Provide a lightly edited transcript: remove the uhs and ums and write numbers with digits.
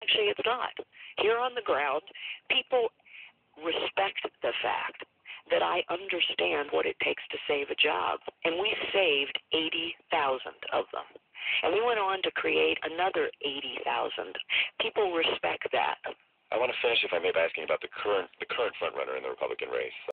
actually it's not. Here on the ground, people respect the fact that I understand what it takes to save a job, and we saved 80,000 of them. And we went on to create another 80,000. People respect that. I want to finish, if I may, by asking about the current front runner in the Republican race.